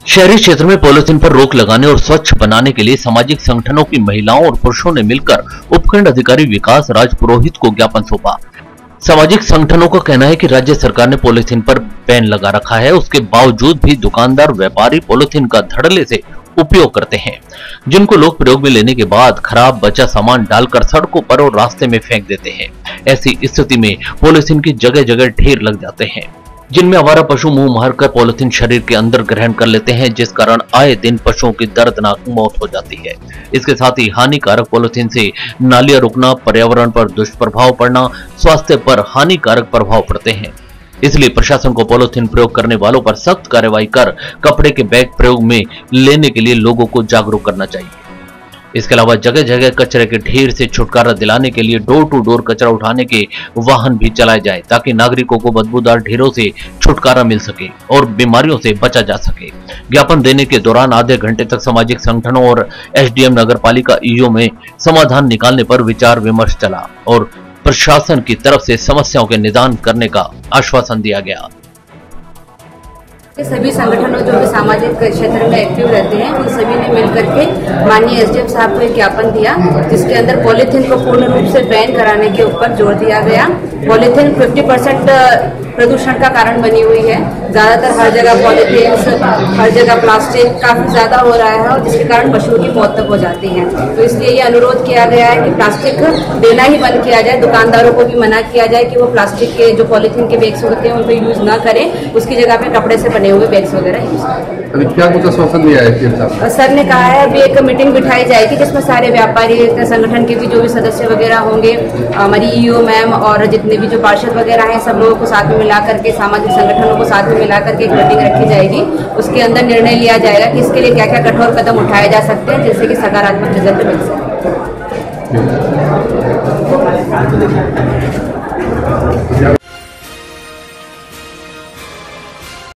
शहरी क्षेत्र में पॉलिथीन पर रोक लगाने और स्वच्छ बनाने के लिए सामाजिक संगठनों की महिलाओं और पुरुषों ने मिलकर उपखंड अधिकारी विकास राज पुरोहित को ज्ञापन सौंपा। सामाजिक संगठनों का कहना है कि राज्य सरकार ने पॉलिथीन पर बैन लगा रखा है, उसके बावजूद भी दुकानदार व्यापारी पॉलिथीन का धड़ल्ले से उपयोग करते हैं, जिनको लोग प्रयोग में लेने के बाद खराब बचा सामान डालकर सड़कों पर और रास्ते में फेंक देते हैं। ऐसी स्थिति में पॉलिथीन की जगह जगह ढेर लग जाते हैं, जिनमें आवारा पशु मुंह मारकर पॉलिथीन शरीर के अंदर ग्रहण कर लेते हैं, जिस कारण आए दिन पशुओं की दर्दनाक मौत हो जाती है। इसके साथ ही हानिकारक पॉलिथीन से नालियां रुकना, पर्यावरण पर दुष्प्रभाव पड़ना, स्वास्थ्य पर हानिकारक प्रभाव पड़ते हैं। इसलिए प्रशासन को पॉलिथीन प्रयोग करने वालों पर सख्त कार्रवाई कर कपड़े के बैग प्रयोग में लेने के लिए लोगों को जागरूक करना चाहिए। इसके अलावा जगह जगह कचरे के ढेर से छुटकारा दिलाने के लिए डोर टू डोर कचरा उठाने के वाहन भी चलाए जाए, ताकि नागरिकों को बदबूदार ढेरों से छुटकारा मिल सके और बीमारियों से बचा जा सके। ज्ञापन देने के दौरान आधे घंटे तक सामाजिक संगठनों और एसडीएम नगरपालिका ईओ में समाधान निकालने पर विचार विमर्श चला और प्रशासन की तरफ से समस्याओं के निदान करने का आश्वासन दिया गया। सभी संगठनों जो भी सामाजिक क्षेत्र में एक्टिव रहते हैं उन सभी ने मिलकर के माननीय एसडीएम साहब को एक ज्ञापन दिया, जिसके अंदर पॉलीथीन को पूर्ण रूप से बैन कराने के ऊपर जोर दिया गया। पॉलीथीन 50% प्रदूषण का कारण बनी हुई है। ज्यादातर हर जगह पॉलीथीन, हर जगह प्लास्टिक काफी ज्यादा हो रहा है और जिसके कारण पशुओं की मौत तक हो जाती है। तो इसलिए ये अनुरोध किया गया है कि प्लास्टिक देना ही बंद किया जाए, दुकानदारों को भी मना किया जाए कि वो प्लास्टिक के जो पॉलीथीन के बैग्स होते हैं उनको यूज ना करें, उसकी जगह पे कपड़े से बने हुए बैग्स वगैरह यूज करें। अभी क्या कुछ आश्वासन दिया है सर ने कहा है अभी एक मीटिंग बिठाई जाएगी जिसमें सारे व्यापारी संगठन के भी जो भी सदस्य वगैरह होंगे, हमारी ईओ मैम और जितने भी जो पार्षद वगैरह हैं, सब लोगों को साथ में मिला करके, सामाजिक संगठनों को साथ में मिला करके एक मीटिंग रखी जाएगी। उसके अंदर निर्णय लिया जाएगा कि इसके लिए क्या क्या कठोर कदम उठाए जा सकते हैं जिससे कि सकारात्मक रिजल्ट मिल सके।